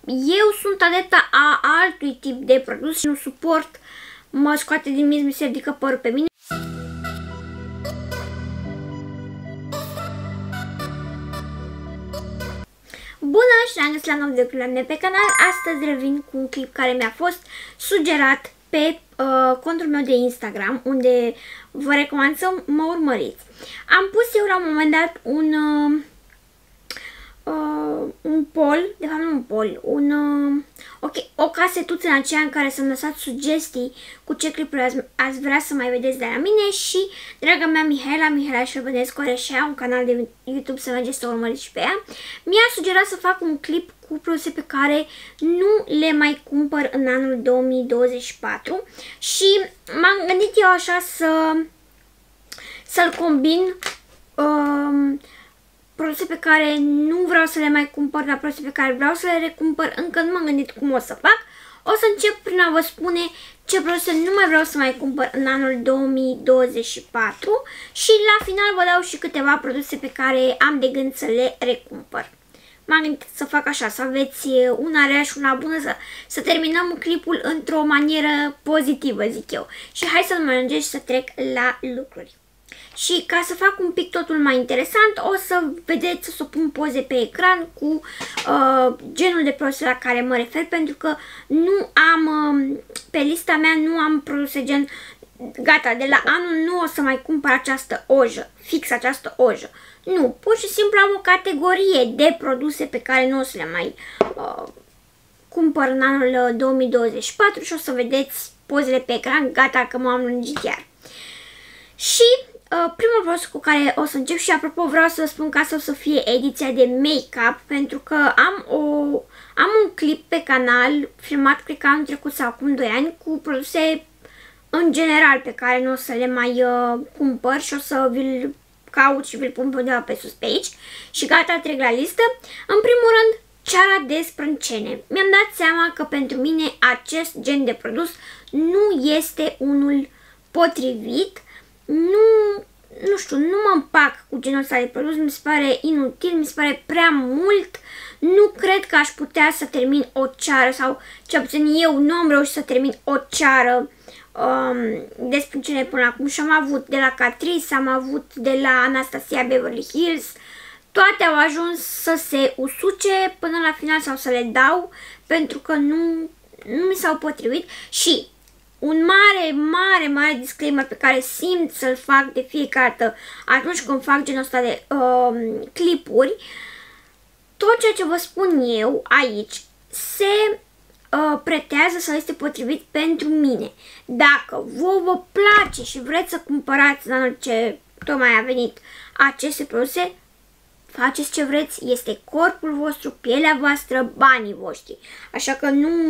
eu sunt adepta a altui tip de produs și nu suport, mă scoate din mis, mi se ridică părul pe mine. Bună și ne-am găsit la nou de la mine pe canal. Astăzi revin cu un clip care mi-a fost sugerat pe contul meu de Instagram, unde vă recomand să mă urmăriți. Am pus eu la un moment dat un poll, de fapt nu un poll, o casetuță în aceea în care să-mi lăsați sugestii cu ce clipuri ați vrea să mai vedeți de la mine și draga mea Mihaela Șervănescu are și ea un canal de YouTube, să mergeți să o urmăriți și pe ea. Mi-a sugerat să fac un clip cu produse pe care nu le mai cumpăr în anul 2024 și m-am gândit eu așa să-l combin produse pe care nu vreau să le mai cumpăr, dar produse pe care vreau să le recumpăr. Încă nu m-am gândit cum o să fac. O să încep prin a vă spune ce produse nu mai vreau să mai cumpăr în anul 2024 și la final vă dau și câteva produse pe care am de gând să le recumpăr. M-am gândit să fac așa, să aveți una rea și una bună, să terminăm clipul într-o manieră pozitivă, zic eu. Și hai să nu mai lungesc și să trec la lucruri. Și ca să fac un pic totul mai interesant, o să vedeți, o să pun poze pe ecran cu genul de produse la care mă refer, pentru că nu am, pe lista mea nu am produse gen, gata, de la anul nu o să mai cumpăr această ojă, fix această ojă. Nu, pur și simplu am o categorie de produse pe care nu o să le mai cumpăr în anul 2024 și o să vedeți pozele pe ecran, gata că m-am lungit iar. Și primul produs cu care o să încep, și apropo vreau să vă spun că asta o să fie ediția de make-up, pentru că am un clip pe canal filmat, cred că anul trecut sau acum 2 ani, cu produse în general pe care nu o să le mai cumpăr și o să vi-l caut și vi-l pun pe undeva pe sus pe aici. Și gata, trec la listă. În primul rând, ceara de sprâncene. Mi-am dat seama că pentru mine acest gen de produs nu este unul potrivit. Nu știu, nu mă împac cu genul ăsta de produs, mi se pare inutil, mi se pare prea mult. Nu cred că aș putea să termin o ceară, sau cel puțin eu nu am reușit să termin o ceară de sprâncene până acum. Și am avut de la Catrice, am avut de la Anastasia Beverly Hills. Toate au ajuns să se usuce până la final sau să le dau, pentru că nu mi s-au potrivit. Și un mare disclaimer pe care simt să-l fac de fiecare dată atunci când fac genul ăsta de clipuri: tot ceea ce vă spun eu aici se pretează sau este potrivit pentru mine. Dacă vă place și vreți să cumpărați în anul ce tocmai a venit aceste produse, faceți ce vreți, este corpul vostru, pielea voastră, banii voștri. Așa că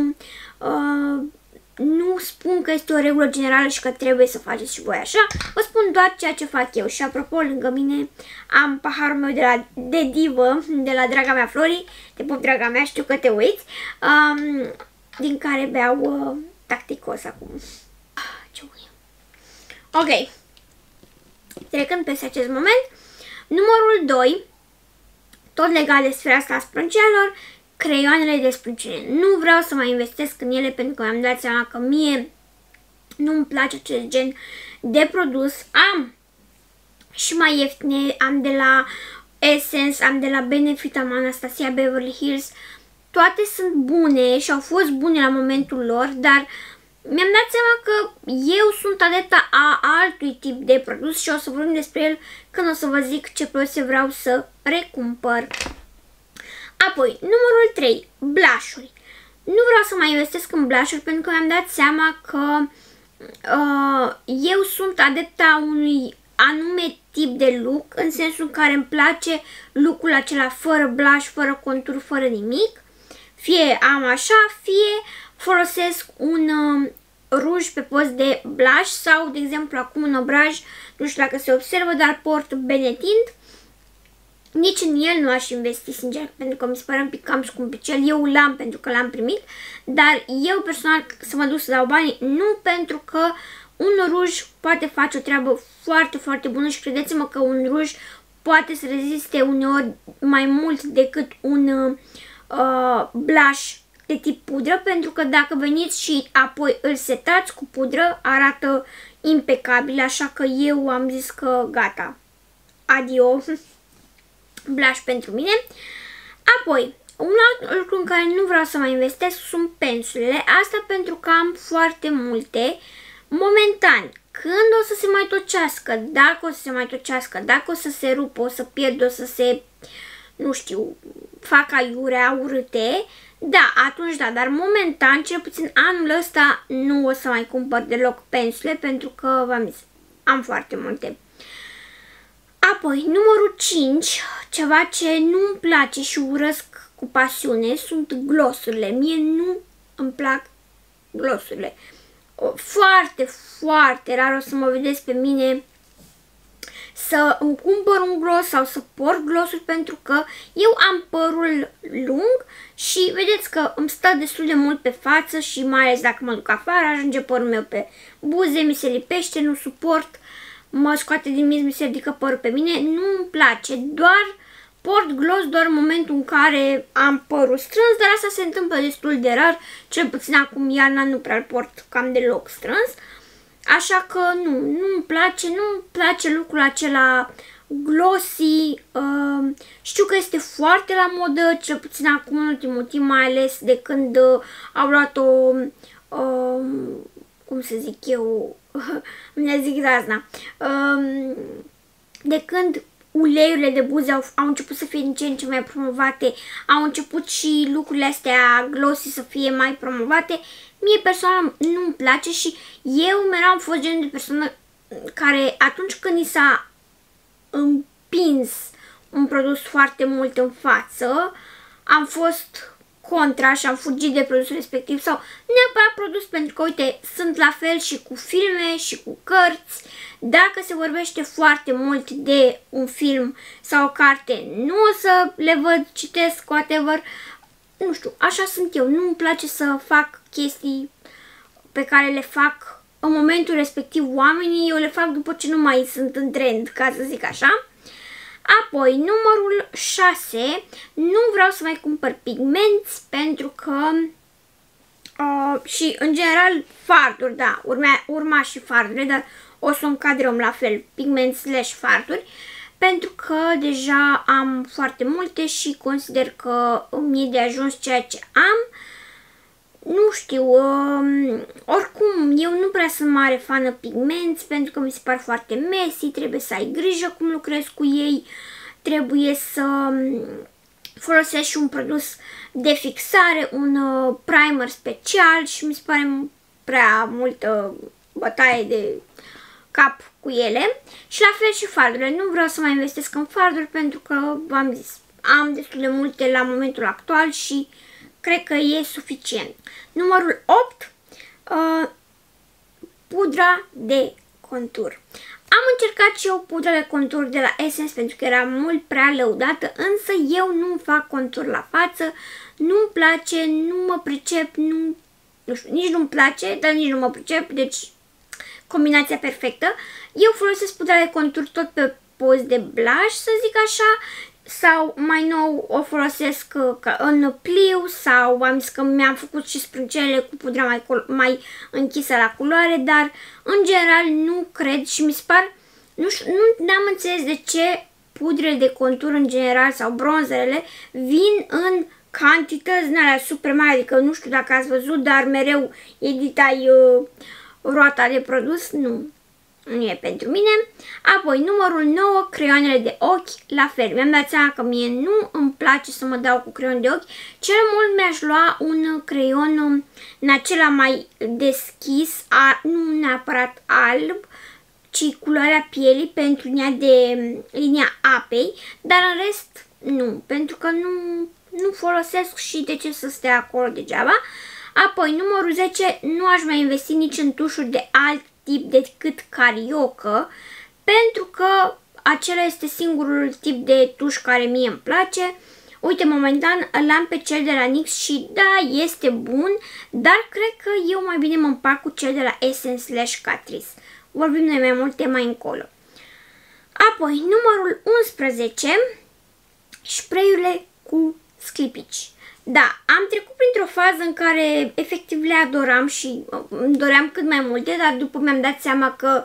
nu spun că este o regulă generală și că trebuie să faceți și voi așa. Vă spun doar ceea ce fac eu. Și apropo, lângă mine am paharul meu de divă, de la draga mea Flori. Te pup, draga mea, știu că te uiți. Din care beau tacticos acum. Ce bun. Ok. Trecând peste acest moment, numărul 2, tot legat de sfera asta a sprâncenelor, creioanele de sprâncene. Nu vreau să mai investesc în ele pentru că mi-am dat seama că mie nu-mi place acest gen de produs. Am și mai ieftine, am de la Essence, am de la Benefit, am Anastasia Beverly Hills. Toate sunt bune și au fost bune la momentul lor, dar mi-am dat seama că eu sunt adepta a altui tip de produs și o să vorbim despre el când o să vă zic ce produse vreau să recumpăr. Apoi, numărul 3, blush-uri. Nu vreau să mai investesc în blush-uri pentru că mi-am dat seama că eu sunt adepta unui anume tip de look, în sensul în care îmi place look-ul acela fără blush, fără contur, fără nimic. Fie am așa, fie folosesc un ruj pe post de blush sau, de exemplu, acum un obraj, nu știu dacă se observă, dar port Benetint. Nici în el nu aș investi, sincer, pentru că mi se pare un pic cam scumpicel. Eu l-am pentru că l-am primit, dar eu personal să mă duc să dau banii, nu, pentru că un ruj poate face o treabă foarte bună și credeți-mă că un ruj poate să reziste uneori mai mult decât un blush de tip pudră, pentru că dacă veniți și apoi îl setați cu pudră, arată impecabil, așa că eu am zis că gata, adio, blush pentru mine. Apoi, un alt lucru în care nu vreau să mai investesc sunt pensulele, asta pentru că am foarte multe, momentan. Când o să se mai tocească, dacă o să se mai tocească, dacă o să se rupă, o să pierd, o să se, nu știu, fac aiurea urâte, da, atunci da, dar momentan, cel puțin anul ăsta, nu o să mai cumpăr deloc pensule, pentru că, v-am zis, am foarte multe. Apoi, numărul 5, ceva ce nu-mi place și urăsc cu pasiune, sunt glossurile. Mie nu îmi plac glossurile. Foarte, foarte rar o să mă vedeți pe mine să îmi cumpăr un gloss sau să port glossuri, pentru că eu am părul lung și vedeți că îmi stă destul de mult pe față și mai ales dacă mă duc afară, ajunge părul meu pe buze, mi se lipește, nu suport, mă scoate din miez, mi se ridică părul pe mine, nu îmi place, doar port gloss doar în momentul în care am părul strâns, dar asta se întâmplă destul de rar, cel puțin acum iarna nu prea-l port cam deloc strâns, așa că nu-mi place lucrul acela glossy, știu că este foarte la modă, cel puțin acum în ultimul timp, mai ales de când au luat-o, cum să zic eu, îmi zic razna, de când uleiurile de buze au început să fie din ce în ce mai promovate, au început și lucrurile astea glossy să fie mai promovate, mie personal nu-mi place și eu mereu am fost genul de persoană care atunci când i s-a împins un produs foarte mult în față, am fost contra și am fugit de produsul respectiv sau neapărat produs, pentru că, uite, sunt la fel și cu filme și cu cărți. Dacă se vorbește foarte mult de un film sau o carte, nu o să le văd, citesc, whatever. Nu știu, așa sunt eu. Nu-mi place să fac chestii pe care le fac în momentul respectiv oamenii, eu le fac după ce nu mai sunt în trend, ca să zic așa. Apoi, numărul 6, nu vreau să mai cumpăr pigmenți, pentru că și în general farduri, da, urma și fardurile, dar o să încadrăm la fel pigmenți slash farduri, pentru că deja am foarte multe și consider că mi-e de ajuns ceea ce am. Nu știu, oricum, eu nu prea sunt mare fană pigmenți, pentru că mi se par foarte messy, trebuie să ai grijă cum lucrezi cu ei, trebuie să folosești și un produs de fixare, un primer special și mi se pare prea multă bătaie de cap cu ele. Și la fel și fardurile, nu vreau să mai investesc în farduri, pentru că, v-am zis, am destul de multe la momentul actual și cred că e suficient. Numărul 8, pudra de contur. Am încercat și eu pudra de contur de la Essence pentru că era mult prea lăudată, însă eu nu fac contur la față, nu-mi place, nu mă pricep, nu știu, nici nu-mi place, dar nici nu mă pricep, deci combinația perfectă. Eu folosesc pudra de contur tot pe post de blush, să zic așa, sau mai nou o folosesc în pliu sau am zis că mi-am făcut și sprâncele cu pudra mai închisă la culoare, dar în general nu cred și mi se par, nu știu, nu am înțeles de ce pudrele de contur în general sau bronzerele vin în cantități din alea super mari, adică nu știu dacă ați văzut, dar mereu editai roata de produs, nu e pentru mine. Apoi, numărul 9, creioanele de ochi, la fel. Mi-am dat seama că mie nu îmi place să mă dau cu creion de ochi. Cel mult mi-aș lua un creion în acela mai deschis, nu neapărat alb, ci culoarea pielii pentru linia apei, dar în rest nu, pentru că nu folosesc și de ce să stea acolo degeaba. Apoi, numărul 10, nu aș mai investi nici în tușuri de alt tip decât cariocă, pentru că acela este singurul tip de tuș care mie îmi place. Uite, momentan îl am pe cel de la NYX și da, este bun, dar cred că eu mai bine mă împac cu cel de la Essence slash Catrice. Vorbim noi mai multe mai încolo. Apoi, numărul 11, spray-urile cu sclipici. da, am trecut printr-o fază în care efectiv le adoram și îmi doream cât mai multe, dar după mi-am dat seama că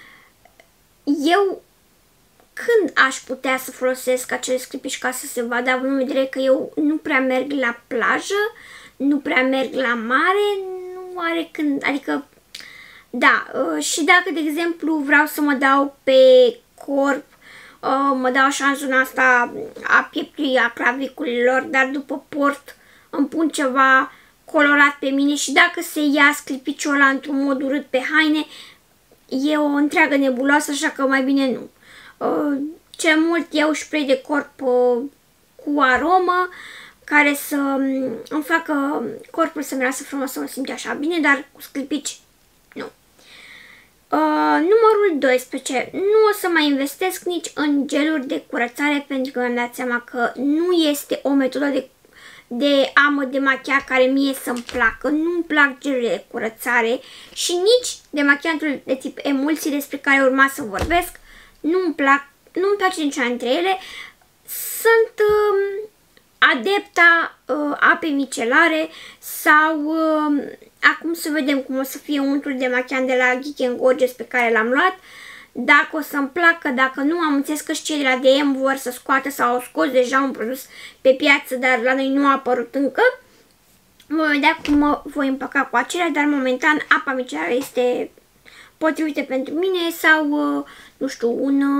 eu când aș putea să folosesc acele sclipici ca să se vadă, având în vedere că eu nu prea merg la plajă, nu prea merg la mare, nu are când, adică, da, și dacă, de exemplu, vreau să mă dau pe corp, mă dau așa în zona asta a pieptului, a claviculelor, dar după port îmi pun ceva colorat pe mine și dacă se ia sclipiciul ăla într-un mod urât pe haine, e o întreagă nebuloasă, așa că mai bine nu. Cel mult iau spray de corp cu aromă care să îmi facă corpul să miroasă frumos, să mă simt așa bine, dar cu sclipici nu. Numărul 12. Nu o să mai investesc nici în geluri de curățare pentru că mi-am dat seama că nu este o metodă de a mă demachia care mie să-mi placă. Nu-mi plac gelurile de curățare și nici demachiantul de tip emulsii despre care urma să vorbesc. Nu-mi place niciuna dintre ele. Sunt adepta apei micelare sau acum să vedem cum o să fie untul de machiant de la Geek & Gorgeous pe care l-am luat. Dacă o să-mi placă, dacă nu, am înțeles că și cei de la DM vor să scoată sau au scos deja un produs pe piață, dar la noi nu a apărut încă. Vom vedea cum mă voi împăca cu acelea, dar momentan apa micelară este potrivită pentru mine sau, nu știu,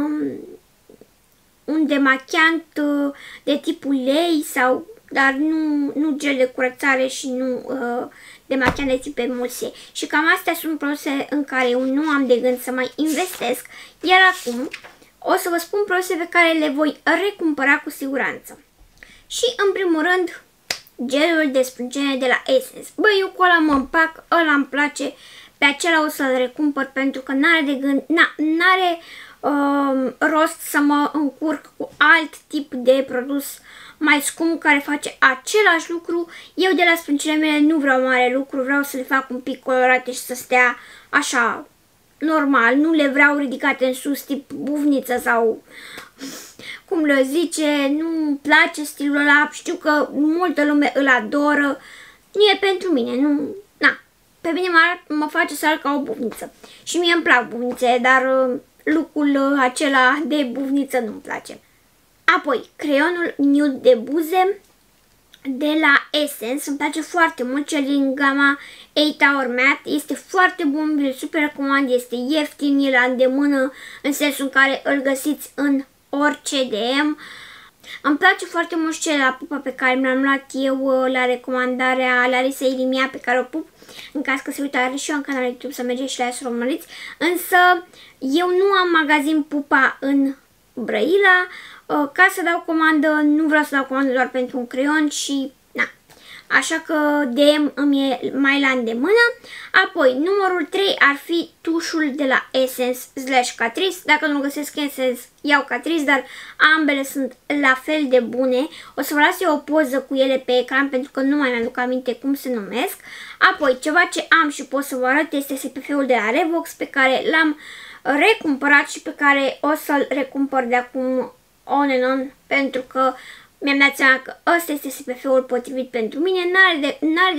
un demachiant de tipul lei sau, dar nu gel de curățare și nu demachiant de tip emulsie. Și cam astea sunt produse în care eu nu am de gând să mai investesc, iar acum o să vă spun produse pe care le voi recumpăra cu siguranță. Și în primul rând, gelul de sprâncene de la Essence. Băi, eu cu ăla mă împac, ăla îmi place, pe acela o să-l recumpăr pentru că n-are de gând, n-are rost să mă încurc cu alt tip de produs mai scump care face același lucru. Eu de la sprâncenele mele nu vreau mare lucru, vreau să le fac un pic colorate și să stea așa normal, nu le vreau ridicate în sus tip bufniță sau cum le zice, nu-mi place stilul ăla, știu că multă lume îl adoră, nu e pentru mine, nu, na, pe mine mă face să arăt ca o bufniță și mie îmi plac bufnițe, dar lucrul acela de bufniță nu-mi place. Apoi, creionul nude de buze de la Essence, îmi place foarte mult, cel din gama 8 Hour Matte, este foarte bun, îl super recomand, este ieftin, e la îndemână în sensul în care îl găsiți în orice DM. Îmi place foarte mult și cel la pupa pe care mi-am luat eu la recomandarea Larisa Ilimia pe care o pup, în caz că se uită, are și eu în canalul YouTube, să mergeți și la ea să o urmăriți, însă eu nu am magazin pupa în Brăila, ca să dau comandă, nu vreau să dau comandă doar pentru un creion și na. Așa că DM îmi e mai la îndemână. Apoi, numărul 3 ar fi tușul de la Essence / Catrice. Dacă nu găsesc Essence, iau Catrice, dar ambele sunt la fel de bune. O să vă las eu o poză cu ele pe ecran pentru că nu mai mi-aduc aminte cum se numesc. Apoi, ceva ce am și pot să vă arăt este SPF-ul de la Revox pe care l-am recumpărat și pe care o să-l recumpăr de acum on and on pentru că mi-am dat seama că ăsta este SPF-ul potrivit pentru mine, n-am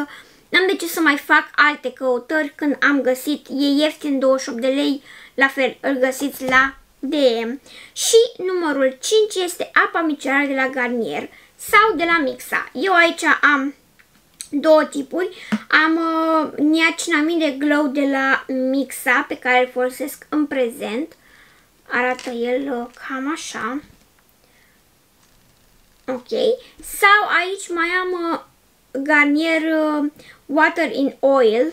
de ce să mai fac alte căutări când am găsit, e ieftin, 28 de lei, la fel îl găsiți la DM. Și numărul 5 este apa micelară de la Garnier sau de la Mixa. Eu aici am două tipuri, am niacinamide Glow de la Mixa pe care îl folosesc în prezent, arată el cam așa. Ok, sau aici mai am Garnier Water in Oil,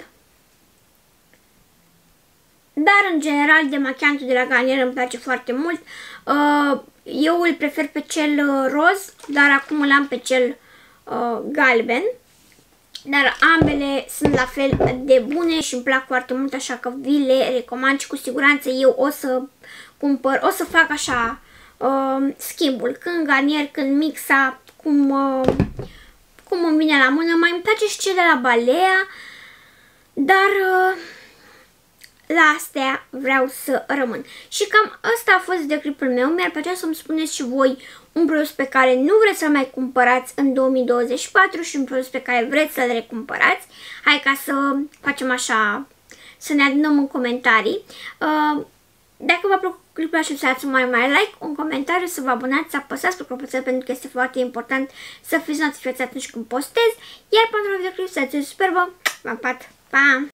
dar în general demachiantul de la Garnier îmi place foarte mult. Eu îl prefer pe cel roz, dar acum îl am pe cel galben. Dar ambele sunt la fel de bune și îmi plac foarte mult, așa că vi le recomand și cu siguranță eu o să cumpăr, o să fac așa schimbul, când Garnier, când Mixa, cum îmi vine la mână. Mai îmi place și cel de la Balea, dar la astea vreau să rămân. Și cam ăsta a fost de clipul meu. Mi-ar plăcea să-mi spuneți și voi un produs pe care nu vreți să-l mai cumpărați în 2024 și un produs pe care vreți să-l recumpărați. Hai ca să facem așa, să ne adunăm în comentarii. Dacă v-a plăcut clipul, așa să dați un mare like, un comentariu, să vă abonați, să apăsați pe clopoțel pentru că este foarte important să fiți notificați atunci când postez. Iar pentru un videoclip, să fiți superbă, v-am pat, pa!